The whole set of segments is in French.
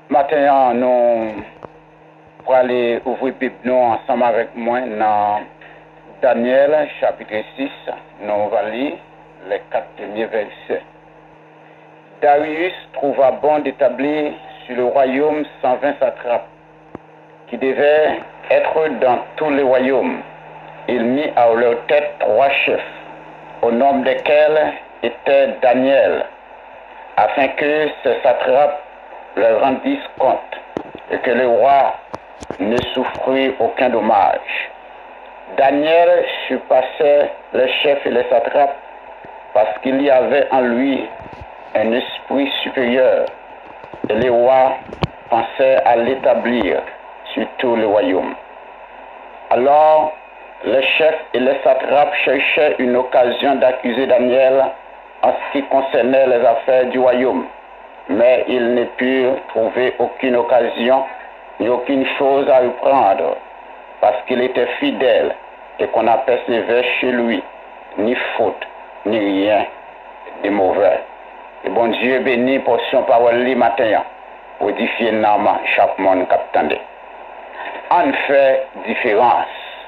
Maintenant, nous pour aller ouvrir la Bible ensemble avec moi dans Daniel chapitre 6. Nous allons lire les 4 premiers versets. Darius trouva bon d'établir sur le royaume 120 satrapes qui devaient être dans tous les royaumes. Il mit à leur tête 3 chefs, au nombre desquels était Daniel, afin que ces satrapes leur rendissent compte et que le roi ne souffrit aucun dommage. Daniel surpassait les chefs et les satrapes parce qu'il y avait en lui un esprit supérieur et le roi pensait à l'établir sur tout le royaume. Alors, les chefs et les satrapes cherchaient une occasion d'accuser Daniel en ce qui concernait les affaires du royaume, mais ils ne purent trouver aucune occasion ni aucune chose à reprendre, parce qu'il était fidèle et qu'on apercevait chez lui ni faute, ni rien de mauvais. Et bon Dieu béni pour son parole li matin, pour édifier nama chaque monde qui attendait. En fait différence.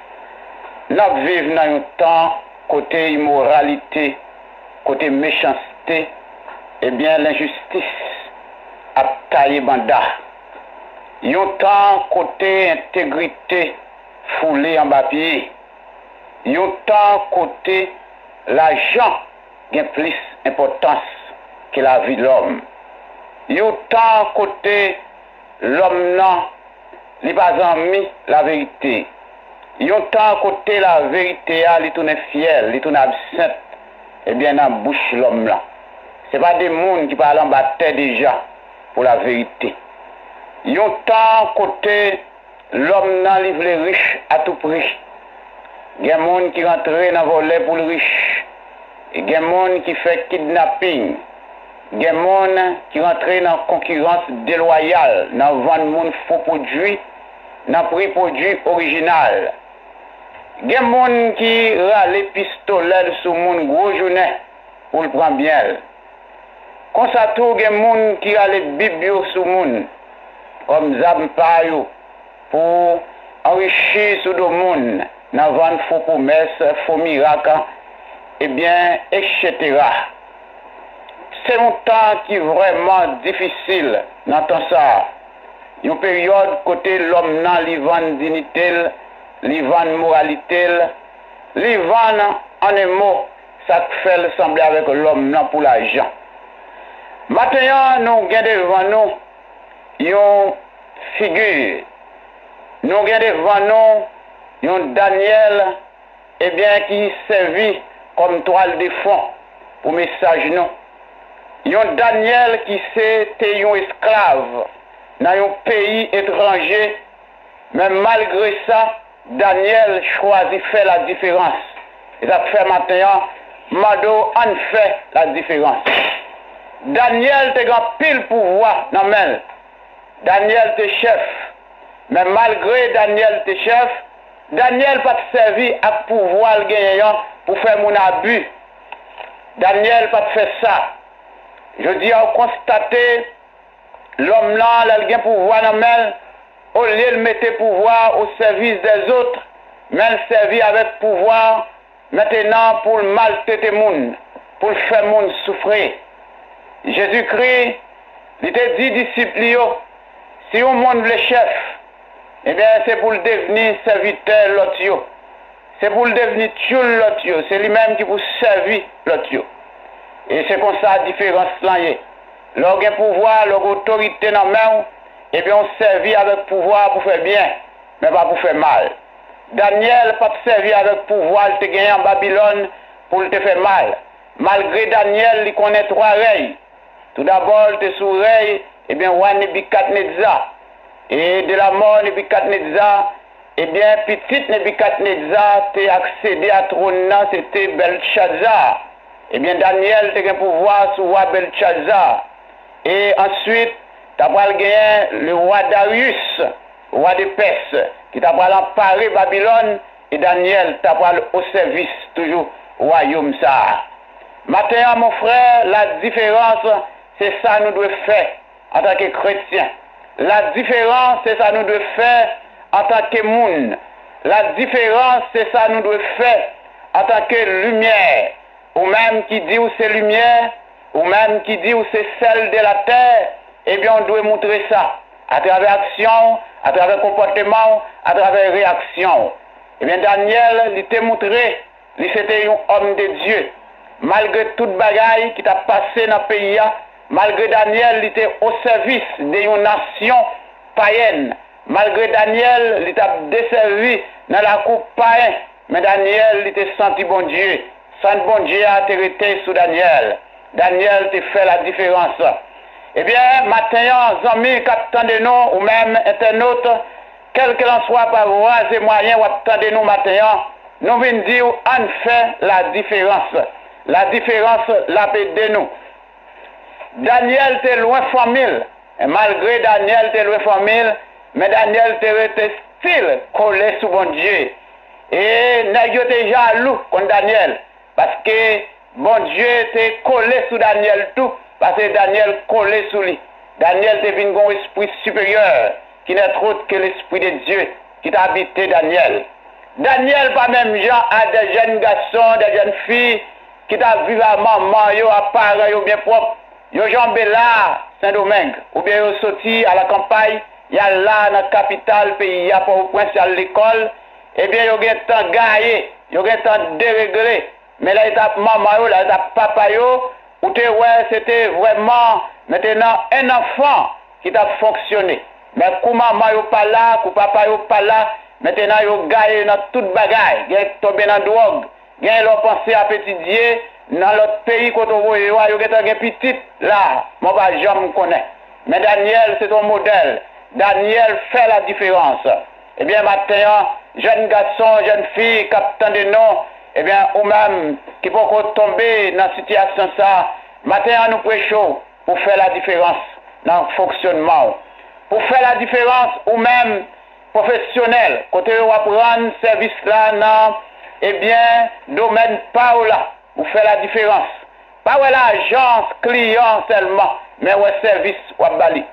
Nous vivons dans un temps côté immoralité, côté méchanceté, et bien l'injustice a taillé banda. Un temps côté intégrité foulée en papier. Un temps côté l'argent a plus d'importance que la vie de l'homme. Un temps côté l'homme non, il n'a pas mis la vérité. Yon temps côté la vérité, il tourne fiel, il tourne absent, et bien dans la bouche l'homme là. Ce n'est pas des gens qui parlent en bataille déjà pour la vérité. Yon temps côté l'homme là livre les riches à tout prix. Il y a des gens qui rentrent dans le volet pour le riche. Il y a des gens qui font kidnapping. Il y a des gens qui rentrent dans la concurrence déloyale, dans le vendre faux produits, dans le prix produit original. Il y a des gens qui râlent les pistolets sur mon gros journée pour le prendre bien. Comme ça, il y a des gens qui râlent les biblios sur mon, comme Zampayo, pour enrichir sur le monde, dans vendre faux promesses, faux miracles, et bien, etc. C'est un temps qui est vraiment difficile dans tout ça. Une période côté l'homme n'a l'ivane dignité, l'ivane moralité, l'ivane en un mot, ça fait sembler avec l'homme n'a pour l'argent. Maintenant, nous avons devant nous une figure. Nous avons devant nous un Daniel, eh bien, qui servit comme toile de fond pour message nous. Un Daniel qui était un esclave dans un pays étranger, mais malgré ça, Daniel choisit de faire la différence. Et ça fait maintenant, Mado en fait la différence. Daniel te grand pile pouvoir dans main. Daniel te chef. Mais malgré Daniel te chef, Daniel pas servi à pouvoir gagnant pour faire mon abus. Daniel pas fait ça. Je dis à constater l'homme là, il a un pouvoir dans main, au lieu de mettre pouvoir au service des autres, mais il servit avec pouvoir maintenant pour maltraiter les gens, pour faire les gens souffrir. Jésus-Christ, il a dit disciples, si un monde le chef, eh bien c'est pour le devenir serviteur l'autre. C'est pour le devenir tueur l'autre. C'est lui-même qui vous servir l'autre. Et c'est comme ça la différence là. Leur pouvoir, leur autorité dans la main, et bien on servit avec pouvoir pour faire bien, mais pas pour faire mal. Daniel pas servi avec pouvoir, il te gagné en Babylone pour te faire mal. Malgré Daniel, il connaît 3 règles. Tout d'abord, il te soureille, et bien roi Nebuchadnezzar. Et de la mort Nebuchadnezzar, et bien petit Nebuchadnezzar t'es accédé à trône, c'était Belshazzar. Et bien Daniel t'es un pouvoir sur roi Belshazzar. Et ensuite, tu as gagné le roi Darius, roi de Perse, qui t'a emparé Babylone, et Daniel t'a au service, toujours, royaume ça. Maintenant, mon frère, la différence, c'est ça que nous devons faire en tant que chrétiens. La différence, c'est ça nous devons faire en tant que monde. La différence, c'est ça nous devons faire en tant que lumière. Ou même qui dit où c'est lumière, ou même qui dit où c'est celle de la terre, eh bien on doit montrer ça à travers action, à travers comportement, à travers réaction. Eh bien Daniel, il était montré, il c'était un homme de Dieu. Malgré toute bagaille qui t'a passé dans le pays, malgré Daniel, il était au service d'une nation païenne. Malgré Daniel, il t'a desservi dans la coupe païenne. Mais Daniel, il était senti bon Dieu. Sans bon Dieu a été sous Daniel. Daniel te fait la différence. Eh bien, maintenant, amis, capitaine de nous, ou même internautes, quel que l'en soit par voies et moyens, ou attendez nous maintenant, nous venons dire, on fait la différence. La différence, la paix de nous. Daniel était loin famille. Et malgré Daniel était loin famille, mais Daniel était style collé sous bon Dieu. Et nous était jaloux contre Daniel. Parce que bon Dieu était collé sous Daniel tout. Parce que Daniel collé sous lui. Daniel était venu un esprit supérieur qui n'est autre que l'esprit de Dieu qui t'a habité Daniel. Daniel, pas même gens, à des jeunes garçons, des jeunes filles qui t'a vu à maman, yo à parents, yo bien propre. Yo jambé là, Saint-Domingue, ou bien yo sorti à la campagne, y a là dans la capitale pays, y a pas au point à l'école, eh bien yo gen temps gaillé, yo gen temps déréglé. Mais là, il a maman, yo, là, il a papa, yo, ou te ouais, c'était vraiment maintenant un enfant qui t'a fonctionné. Mais comme maman yo pas là, comme papa yo pas là, maintenant yo gaillé dans toute bagaille, il est tombé dans la drogue, il a pensé à petit Dieu. Dans l'autre pays, quand on voit, il y a un petit là, moi, je ne connais. Mais Daniel, c'est un modèle. Daniel fait la différence. Eh bien, maintenant, jeunes garçons, jeunes filles, capitaine de nom, eh bien, ou même qui peuvent tomber dans cette situation, ça, maintenant, nous prêchons pour faire la différence dans le fonctionnement. Pour faire la différence, ou même professionnel, côté où apprendre service là, non, eh bien, domaine pas là. Vous faites la différence. Pas ouais l'agence, client seulement, mais ouais service ou bali.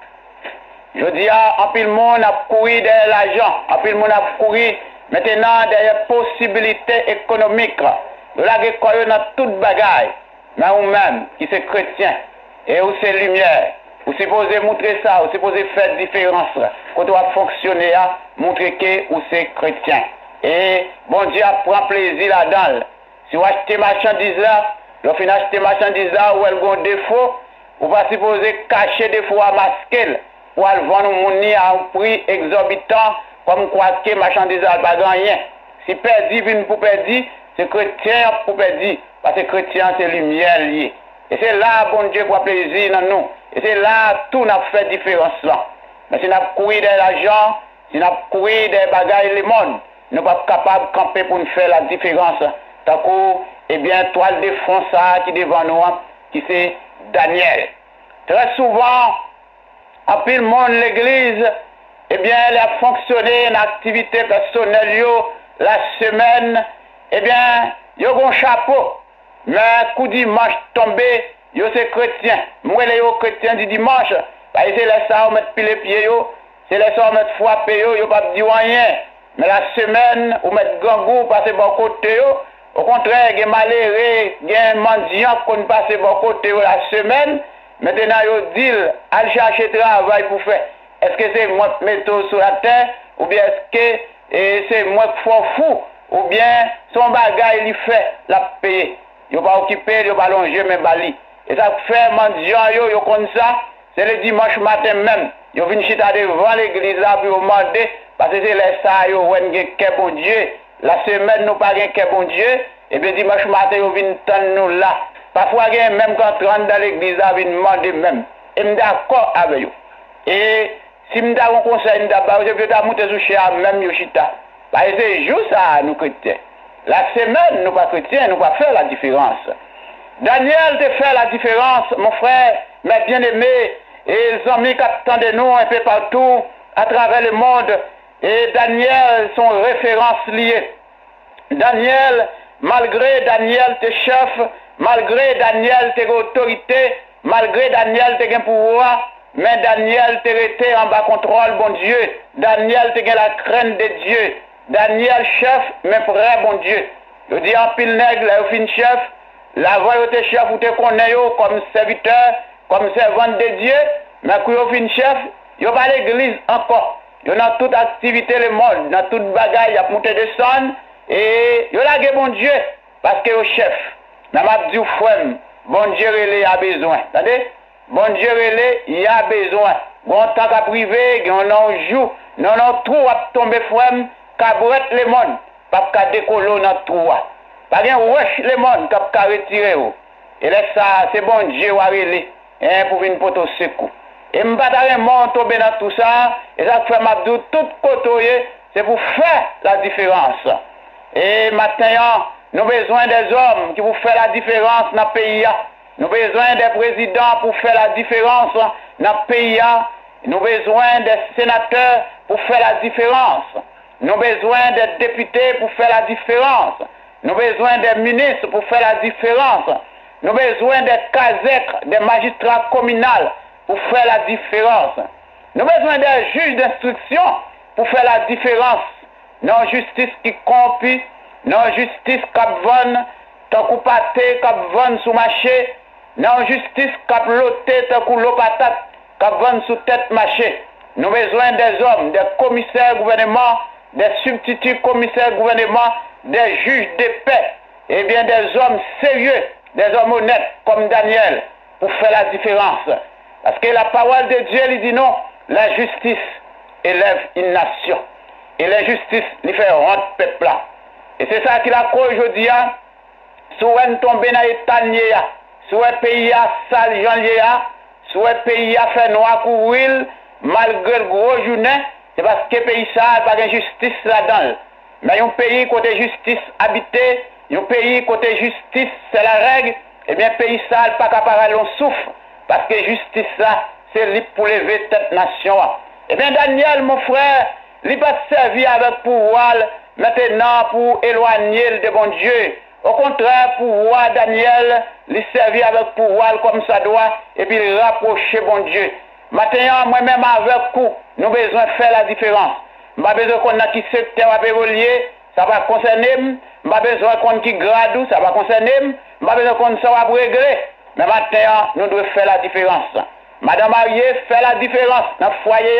Je dis en pile monde a couru derrière l'argent, en pile monde a couru maintenant derrière possibilités économiques. De la guerre dans toute bagaille. Mais vous-même qui c'est chrétien et où c'est lumière, vous supposez montrer ça, vous supposez faire différence. Quand on va fonctionner, montrer que vous c'est chrétien. Et bon Dieu prend plaisir là-dedans. Si vous achetez marchandises là, vous finissez acheter marchandises là où elles ont des défauts, vous ne pouvez pas cacher des défauts à masquer pour aller vendre à un prix exorbitant comme quoi que marchandises là pas rien. Si perdu vient pour perdre, c'est chrétien pour perdre parce que chrétien c'est lumière liée. Et c'est là bon Dieu pour plaisir dans nous. Et c'est là tout n'a fait différence là. Mais si nous avons couru de l'argent, si nous avons couru des bagailles le monde, nous ne sommes pas capables de camper pour nous faire la différence. Tant que, eh bien, toile de fond ça qui devant nous, qui c'est Daniel. Très souvent, en pile monde l'église, eh bien, elle a fonctionné en activité personnelle, la semaine, eh bien, il y a un chapeau. Mais coup dimanche tombé, yo c'est chrétien. Moi, les chrétiens du dimanche, c'est les ça, on met pile pieds, c'est les ça, on met frapper, yo pas dire rien. Mais la semaine, on met gangou, passer bon côté, au contraire, il y a malheureux, il y a un mendiant qui passe bon côté la semaine. Maintenant, il dit, allez chercher travail pour faire. Est-ce que c'est moi qui mets sur la terre, ou bien est-ce que c'est moi qui fais fou, ou bien son bagage, il fait la payer. Il ne va pas occuper, il ne va pas longer, mais bali. Et ça fait mendiant, il comme ça, c'est le dimanche matin même. Il vient chita devant l'église là, puis il demander, parce que c'est les ça, il y a un bon Dieu. La semaine, nous pas un bon Dieu, et bien dimanche matin, ils viennent tendre nous là. Parfois, même quand on rentre dans l'église, ils viennent demander même. Et je suis d'accord avec eux. Et si je donne un conseil, je vais monter sur chez même Yoshita. Parce que c'est juste ça, nous chrétiens. La semaine, nous pas chrétiens, nous pas faire la différence. Daniel te fait la différence, mon frère, mes bien-aimés, et les amis qui attendent nous un peu partout, à travers le monde. Et Daniel, son référence liée. Daniel, malgré Daniel, tes chefs, malgré Daniel, tes autorités, malgré Daniel, tes pouvoir, mais Daniel était en bas contrôle, bon Dieu. Daniel était la crainte de Dieu. Daniel chef, mais frère, bon Dieu. Je dis en pile nègre, là, fin chef, la voix était chef, ou te connaît comme serviteur, comme servant de Dieu, mais quand vous fin chef, vous pas l'église encore. Vous dans toute activité le monde, dans toute bagaille, il y a monté descendre, et vous la bon Dieu, parce que vous chef. Mais je dis, bon Dieu, il a besoin. Attendez? Bon Dieu, il a besoin. Bon temps qu'à privé, on en joue, non, trop à tomber frère, qu'à brûler le monde, pas qu'à décoller dans tout. Pas qu'à rush le monde, qu'à retirer. Et là, ça, c'est bon Dieu, pour une poteau secours. Et je ne vais pas tomber dans tout ça, et ça fait m'abdou tout côté, c'est pour faire la différence. Et maintenant, nous avons besoin des hommes qui vont faire la différence dans le pays. Nous avons besoin des présidents pour faire la différence dans le pays. Nous avons besoin des sénateurs pour faire la différence. Nous avons besoin des députés pour faire la différence. Nous avons besoin des ministres pour faire la différence. Nous avons besoin des casettes, des magistrats communaux pour faire la différence. Nous avons besoin des juges d'instruction pour faire la différence. Non justice qui compie, non justice qui vend, tant qu'on pâté, qui vend sous marché, non justice qui loté, tant qu'on l'eau patate, qui vend sous tête marché. Nous avons besoin des hommes, des commissaires gouvernement, des substituts commissaires gouvernement, des juges de paix, et bien des hommes sérieux, des hommes honnêtes comme Daniel, pour faire la différence. Parce que la parole de Dieu lui dit non, la justice élève une nation. Et la justice lui fait rendre peuple là. Et c'est ça qu'il a cru aujourd'hui. Si on tombe dans l'état, si un pays a sale janvier, si un pays a fait noir courir, malgré le gros journée, c'est parce que le pays ça n'a pas de justice là-dedans. Mais un pays côté justice habité, un pays côté justice c'est la règle, et bien le pays ça n'a pas capable de souffle. Parce que justice ça, c'est libre pour lever cette nation. Et bien Daniel, mon frère, il va servir avec pouvoir maintenant pour éloigner de bon Dieu. Au contraire, pouvoir Daniel, il servir avec pouvoir comme ça doit, et puis il rapprocher bon Dieu. Maintenant, moi-même avec vous, nous avons besoin de faire la différence. Nous avons besoin qu'on a qui secteur à évoluer, ça va concerner. Nous avons besoin qu'on qui grade, ça va concerner. Nous avons besoin qu'on soit régler. Mais maintenant, nous devons faire la différence. Madame mariée, fait la différence dans le foyer.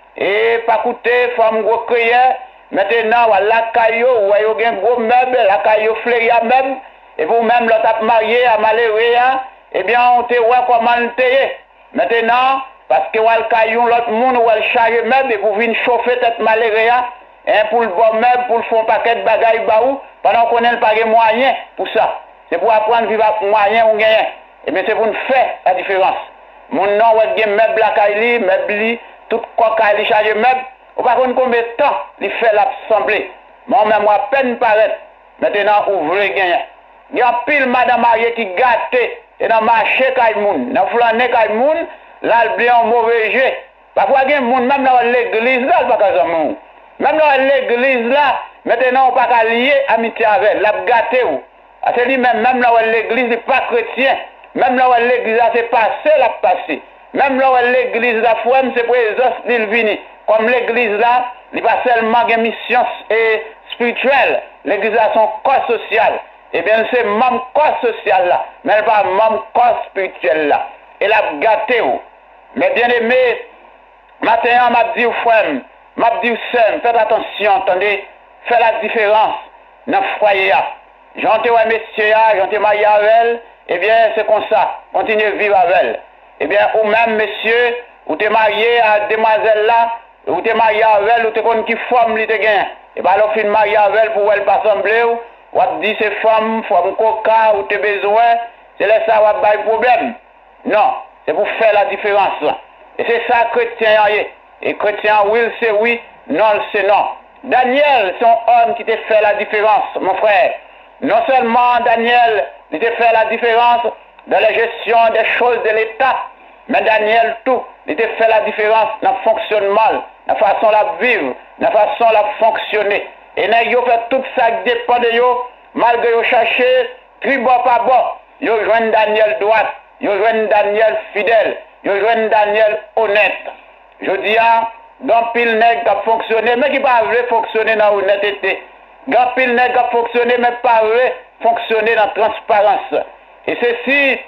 Et pas coûter, femme gros crière. Maintenant, la caillou, ou un gros meuble, la caillou fleuri à meuble. Et vous-même, l'autre marié, à malheureux, eh bien, on te voit comment le payer. Maintenant, parce que le caillou, l'autre monde, ou le charge meuble, et vous venez chauffer cette malheureux, pour le bon meuble, pour le fond paquet de bagailles, pendant qu'on n'a pas de moyens pour ça. C'est pour apprendre à vivre avec moyens ou gagner. Et bien, c'est pour nous faire la différence. Mon nom, il y a un meuble à Kaili, meuble, tout quoi Kaili charge meuble. Ou pas qu'on combien de temps il fait l'assemblée. Moi-même, moi, à peine paraître. Maintenant, ouvrez gagner. Il y a pile madame mariée qui gâte, et dans le marché Kaimoun, dans le flané Kaimoun, là, il bien un mauvais jeu. Parfois, il y a des gens, même dans l'église, là, il n'y a pas de monde. Même dans l'église, là, maintenant, on ne peut pas lier amitié avec elle. La gâté ou. C'est lui-même, même là où l'église n'est pas chrétien. Même là où l'église a passé, la passé. Même là où l'église la foi, c'est présence d'il vini. Comme l'église là, il n'y a pas seulement une mission spirituelle. L'église a son corps social. Eh bien, c'est même corps social là. Mais pas même corps spirituel là. Et la gâté ou. Mais bien aimé, maintenant, m'a dit au frère, m'a dit au sœur, faites attention, attendez, faites la différence dans le foyer. J'entends messieurs, j'entends marié avec elle, eh bien c'est comme ça, continuez à vivre avec elle. Eh bien, ou même monsieur, ou t'es marié à demoiselle là, ou t'es marié avec elle, ou t'es con qui forme li te gagne. Et bien alors, fin marié avec elle pour elle pas sembler, ou te dit c'est femme coca, ou t'es besoin, c'est là ça va pas de problème. Non, c'est pour faire la différence là. Et c'est ça chrétien est. Et chrétien, oui, c'est oui, non, c'est non. Daniel, c'est un homme qui te fait la différence, mon frère. Non seulement Daniel, il te fait la différence dans la gestion des choses de l'État, mais Daniel tout, il te fait la différence dans le fonctionnement, dans la façon de vivre, dans la façon de fonctionner. Et il fait tout ça qui dépend de eux, malgré qu'ils cherchent, tri bon par bon, ils joignent Daniel droite, ils joignent Daniel fidèle. je joue Daniel honnête. Je dis à grand pile nègre qui a fonctionné, mais qui pas vrai fonctionner dans l'honnêteté. Grand pile nègre qui a fonctionné, mais pas vrai fonctionner dans la transparence. Et ceci,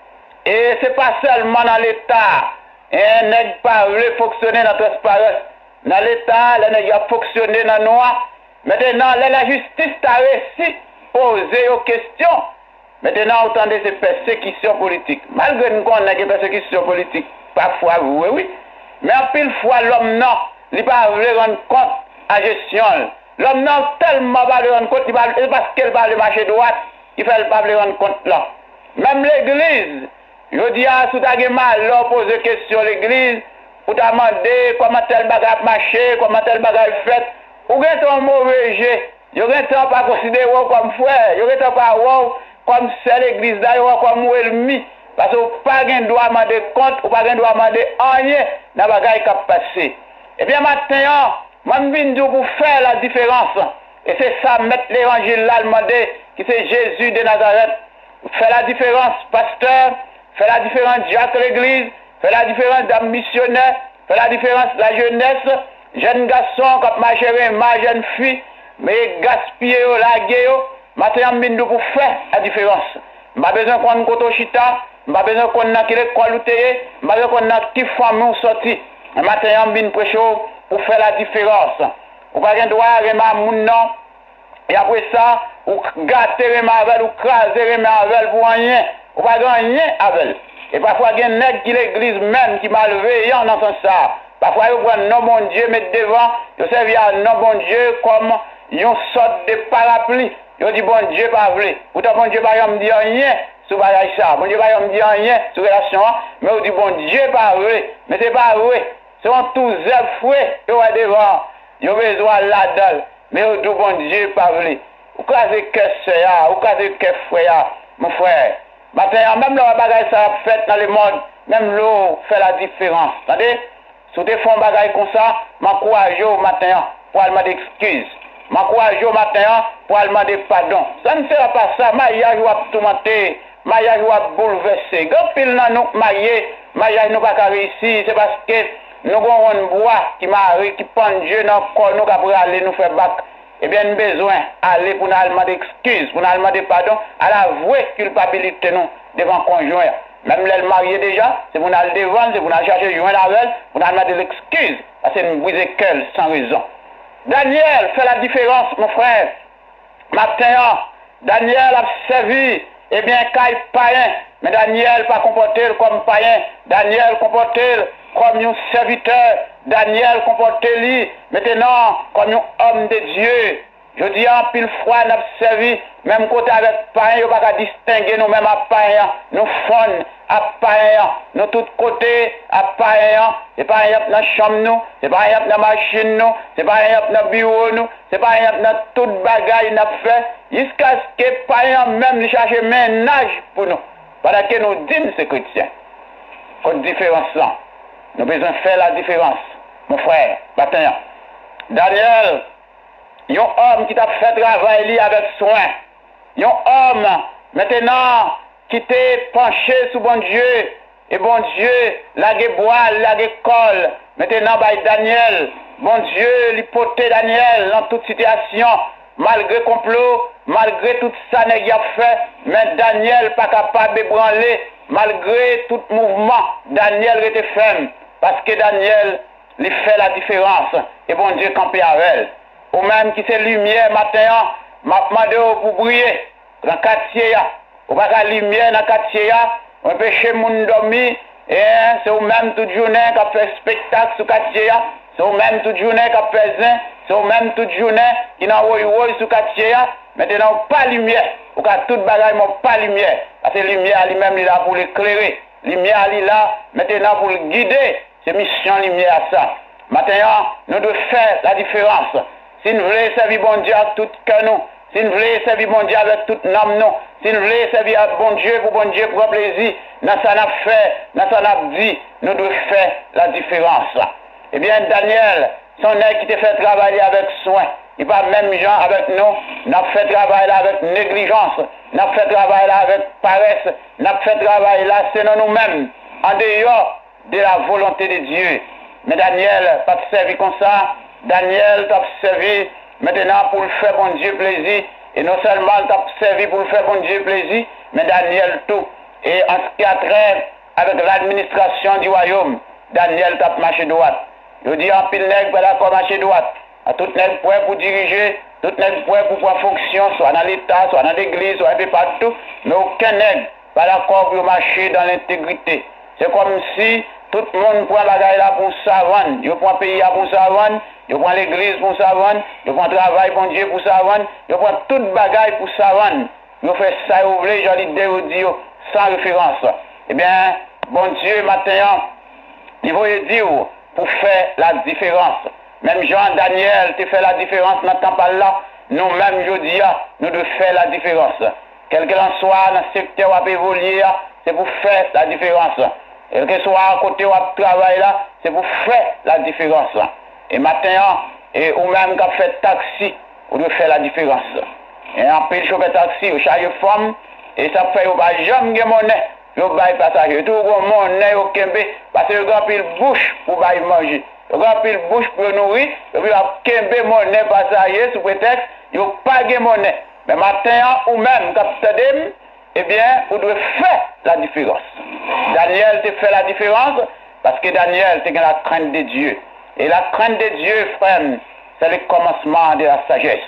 et c'est pas seulement dans l'État, un nègre pas vrai fonctionner dans la transparence. Dans l'État, le nègre a fonctionné dans le noir. Maintenant, la justice a réussi à poser aux questions. Maintenant, autant de ces persécutions politiques. Malgré nous qu'on a des persécutions politiques, parfois, oui. Mais en pile fois, l'homme, non, il ne peut pas rendre compte à la gestion. L'homme, non, tellement pas rendre compte, parce qu'il va le marché droit, il ne fait pas rendre compte là. Même l'Église, je dis à tout à mal, là, poser question à l'Église, pour demander comment tel bagage marché, comment tel bagage fait, ou bien ton mauvais jet, il n'y a pas considéré comme frère, il n'y a pas comme c'est l'Église d'ailleurs, comme ennemi. Parce que pas de droit demander compte, ou pas de droit demander rien dans le bagage qui a passé. Et bien maintenant, moi je viens pour faire la différence. Et c'est ça, mettre l'évangile là, demander, qui c'est Jésus de Nazareth. Faire la différence, pasteur, faire la différence, Jacques l'Église, faire la différence d'un missionnaire, faire la différence de la jeunesse, jeune garçon qui marche ma jeune fille, mais gaspiller, laguer, maintenant je viens pour faire la différence. Je n'ai pas besoin qu'on ait un chita, je n'ai pas besoin qu'on ait une école, je n'ai pas besoin qu'on ait qui femme sorti. Maintenant, je viens pour faire la différence. Vous n'avez pas droit à mon nom. Et après ça, vous gâtez avec, vous crasez avec pour rien. Vous n'avez pas rien avec. Et parfois, il y a un nègre qui l'église même qui malveillant dans son sens. Parfois, vous prenez non bon Dieu, mettre devant, vous servez à non bon Dieu comme une sorte de parapluie. Vous dites bon Dieu pas vrai. Pourtant, bon Dieu pas me dit rien sur ça. Bon Dieu pas me dit rien sur la relation. Mais vous dites bon Dieu pas vrai. Mais c'est pas vrai. C'est un tout zèbre fouet. Vous avez devant. Vous avez besoin de la dalle. Mais vous dites bon Dieu pas vrai. Vous crasez que c'est vous crasez que frère, mon frère. Maintenant, même le bagage ça fait dans le monde, même l'eau fait la différence. Attendez? Si vous faites un bagage comme ça, m'encourage au matin pour aller demander excuse. M'encourage au matin pour aller demander pardon. Ça ne sera pas ça. Mariage va tourmenter, mariage va bouleverser. Quand pile dans nous mariage nous pas réussir, c'est parce que nous avons un bois qui marie, qui pend Dieu dans le corps, nous pour aller nous faire battre. Eh bien, nous avons besoin d'aller pour nous demander excuse, pour nous demander pardon, à l'avouer culpabilité nous devant le conjoint. Même les mariés déjà, c'est pour nous aller devant, c'est pour nous chercher joint la veille, pour nous demander l'excuse, parce que nous brisons qu'elle sans raison. Daniel fait la différence, mon frère. Matin, Daniel a servi, eh bien, qu'il païen. Mais Daniel pas comporté comme païen. Daniel comporté comme un serviteur. Daniel comporté lui, maintenant, comme un homme de Dieu. Je dis en pile fois, n'a servi, même côté avec païen, il n'y a pas qu'à distinguer nous-mêmes à païen, nous fons à païen, nous tous côtés à païen, c'est pas rien dans la chambre nous, c'est pas rien dans la machine nous, c'est pas rien dans le bureau nous, c'est pas rien dans toute bagaille nous fait, jusqu'à ce que païen même lui cherche ménage pour nous, pendant que nous disons ces chrétiens. Cette différence là, nous avons besoin de faire la différence, mon frère, maintenant. Daniel, un homme qui t'a fait travailler avec soin. Un homme, maintenant, qui t'est penché sur bon Dieu. Et bon Dieu, la bois, la colle. Maintenant, by Daniel, bon Dieu, l'hypothèse Daniel dans toute situation. Malgré complot, malgré tout ça qu'il a fait, mais Daniel pas capable de branler. Malgré tout mouvement, Daniel était ferme. Parce que Daniel, il fait la différence. Et bon Dieu campé avec elle. Ou même qui c'est lumière matin, m'a demandé pour briller dans le quartier. Ou pas la lumière dans le quartier, on peut chez moun dormi, et c'est ou même toute journée qui fait spectacle sur le quartier. C'est ou même toute journée qui fait zin, c'est ou même toute journée qui n'a pas sur le quartier. Maintenant, pas lumière. Ou qu'à toute bagaille, pas lumière. Parce que la lumière, lui-même, il est là pour l'éclairer. La lumière, il est là maintenant pour le guider. C'est mission lumière ça. Maintenant, nous devons faire la différence. Si nous voulons servir bon Dieu avec tout cœur nous, si nous voulons servir bon Dieu avec toute âme nous, si nous voulons servir bon Dieu pour plaisir, dans ça n'a fait, dans ça n'a dit, nous devons faire la différence. Eh bien, Daniel, son aide qui te fait travailler avec soin, il pas même gens avec nous, n'a fait travail là avec négligence, n'a fait travail là avec paresse, n'a fait travail là, c'est nous-mêmes. En dehors, de la volonté de Dieu. Mais Daniel pas servi comme ça. Daniel t'a servi maintenant pour le faire bon Dieu plaisir. Et non seulement t'a servi pour le faire bon Dieu plaisir, mais Daniel tout. Et en ce qui a trait avec l'administration du royaume, Daniel t'a marché droite. Je dis en pile nègre, pas d'accord marcher droite. À tout nègre prêt pour diriger, tout nègre prêt pour prendre fonction, soit dans l'État, soit dans l'église, soit un peu partout. Mais aucun nègre pas d'accord pour marcher dans l'intégrité. C'est comme si tout le monde prend bagaille là pour savane. Il prend pays là pour savane, il prend l'église pour savane, il prend travail pour Dieu pour savane, il prend toute bagaille pour savane. Il fait ça, vous voulez, j'en ai dit sans référence. Eh bien, bon Dieu, maintenant, il va dire pour faire la différence. Même Jean, Daniel, tu fais la différence dans ce temps-là. Nous-mêmes, je dis, nous devons faire la différence. Quel que soit dans le secteur où on évoluer, c'est pour faire la différence. Quel que soit à côté où on travaille là, c'est pour faire la différence. Et maintenant, ou même quand fait taxi, on doit faire la différence. Et en plus, chauffeur taxi, au charge femme, et ça fait au bas jamais de monnaie. Yo bail passager, tout le monnaie au Kembe, parce que le grand pile bouche pour bail manger. Le grand pile bouche pour nourrir, et puis la Kembe monnaie passager sous prétexte, yo pas de monnaie. Mais maintenant, ou même, capitaine, eh bien, vous devez faire la différence. Daniel te fait la différence, parce que Daniel te la crainte de Dieu. Et la crainte de Dieu, frère, c'est le commencement de la sagesse.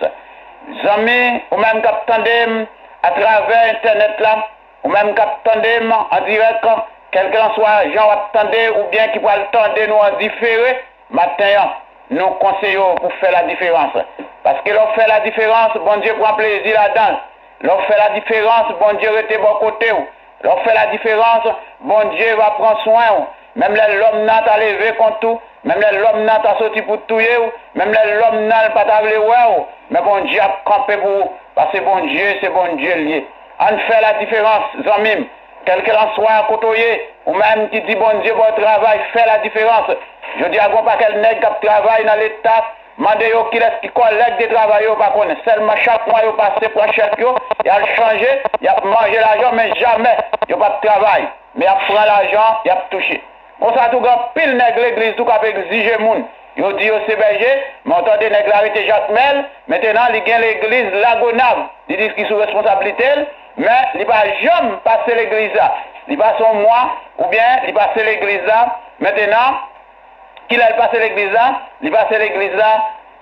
Amis, ou même capitaine, à travers Internet là, ou même capitaine en direct, quel que soit gens attendez ou bien qui va attendre nous en différé, matin, nous conseillons pour faire la différence. Parce que l'on fait la différence, bon Dieu prend plaisir là-dedans. L'on fait la différence, bon Dieu reste bon côté. L'on fait la différence, bon Dieu va prendre soin. Même l'homme n'a pas levé contre tout, même l'homme n'a pas sorti pour tout, même l'homme n'a pas tablé, mais bon Dieu a campé pour vous. Parce que bon Dieu, c'est bon Dieu lié. On fait la différence, amis. Quel que soit à côté, ou même qui dit bon Dieu, bon travail, fait la différence. Je dis à pas quel nègre qui travaille dans l'État, mandez qui laisse qui collecte des travailleurs, par contre, seulement chaque mois, ils passent pour un chèque, il a changé, il a mangé l'argent, mais jamais, il n'y a pas de travail. Mais il a pris l'argent, il a touché. Bon, ça tout grand pile nègre l'église, tout cap exiger moun. Yo dit au CBG, mais entendez nègre arrêté Jacques Mel, maintenant il gagne l'église Lagonave, il dit qu'il sous responsabilité, mais il va jamais passer l'église là. Il passe un mois, ou bien il passe l'église là, maintenant, qu'il a passé l'église là, il passe l'église là,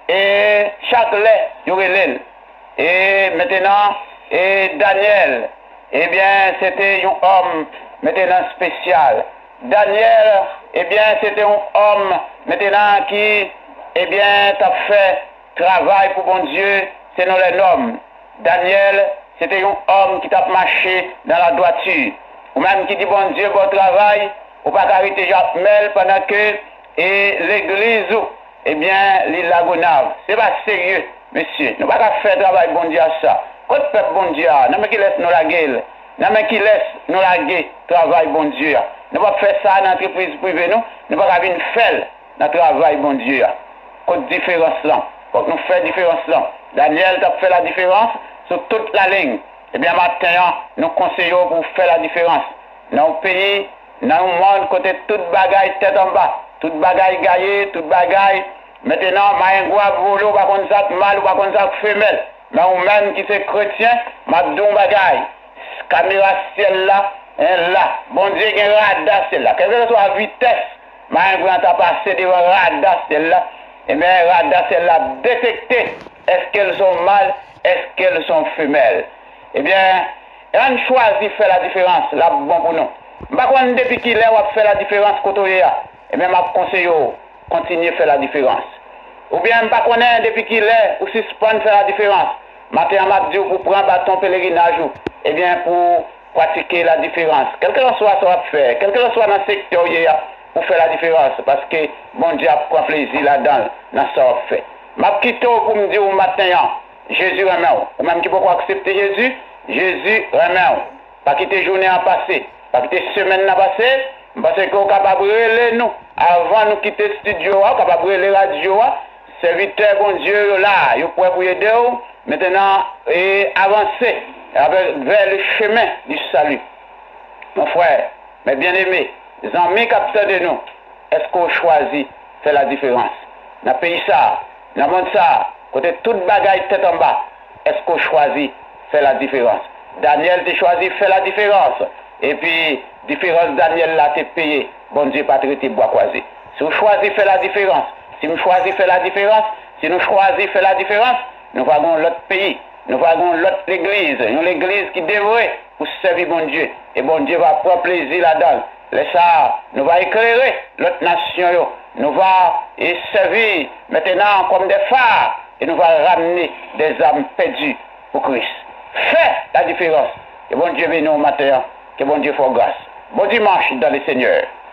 et chaque lait, il y aurait l'aile. Et maintenant, et Daniel, eh bien, c'était un homme maintenant spécial. Daniel, eh bien, c'était un homme maintenant qui, eh bien, t'a fait travail pour bon Dieu, c'est nous les hommes. Daniel, c'était un homme qui t'a marché dans la droiture. Ou même qui dit bon Dieu, bon travail, ou pas arrêter Jacques Mel pendant que et l'église, eh bien, l'île Lagonave. C'est pas sérieux, monsieur. Nous ne pouvons pas faire travail bon Dieu à ça. Quand le peuple bon Dieu, nous ne qui laisse nous la gueule. Nous ne qui laisse nous la gueule, travail bon Dieu. Nous ne pouvons pas faire ça dans l'entreprise privée, nous. Nous ne pouvons pas venir faire dans le travail bon Dieu. Quelle différence là? Faut que nous fassions différence là. Daniel a fait la différence sur toute la ligne. Eh bien, maintenant, nous conseillons pour faire la différence. Dans le pays, dans le monde, côté toute bagaille tête en bas, toute bagaille gaillée, toute bagaille. Maintenant, maïngwa volo, pas contre ça mal, pas contre ça femelle. Mais ou même qui c'est chrétien, m'a don bagaille. Caméra ciel là, là. Bon Dieu, il y a un radar celle-là. Quelle que soit la vitesse, maïngwa t'a passé devant radar celle-là. Et bien, radar celle-là détecter est-ce qu'elles sont mâles, est-ce qu'elles sont femelles. Eh bien, on choisit faire la différence, là, bon pour nous. Par contre, depuis qu'il est, on va faire la différence côté là. Eh bien, je conseille continuer à faire la différence. Ou bien, par contre, depuis qu'il est, ou suspendre faire la différence. Maintenant, je dis pour prendre bâton pèlerinage, eh bien, pour pratiquer la différence. Quel que soit ça va faire, quel que soit dans le secteur, pour faire la différence. Parce que, bon Dieu a pris plaisir là-dedans, dans ça va faire. Je quitte pour me dire au matin, Jésus remet. Ou même qui peut accepter Jésus, Jésus remet. Pas quitter journée à passer, pas quitter semaine à passer, parce qu'on est capable de brûler nous. Avant de quitter le studio, on est capable de brûler la radio. Serviteur, bon Dieu, là, il pourrait vous aider. Maintenant, et avancer vers le chemin du salut. Mon frère, mes bien-aimés, amis capteurs de nous, est-ce qu'on choisit faire la différence? Dans le pays ça, dans le monde ça, côté toute bagaille tête en bas, est-ce qu'on choisit faire la différence? Daniel t'a choisi faire la différence. Et puis, différence Daniel là t'es payé. Bon Dieu, pas traité bois croisé. Si vous choisissez faire la différence, si nous choisissons faire la différence, si nous choisissons faire la différence, nous avons l'autre pays, nous avons l'autre église, une église qui devrait pour servir bon Dieu. Et bon Dieu va prendre plaisir là-dedans. Laisse ça, nous va éclairer l'autre nation, nous va servir maintenant comme des phares et nous va ramener des âmes perdues pour Christ. Fais la différence. Que bon Dieu bénisse nous matin, que bon Dieu fasse grâce. Bon dimanche dans le Seigneur.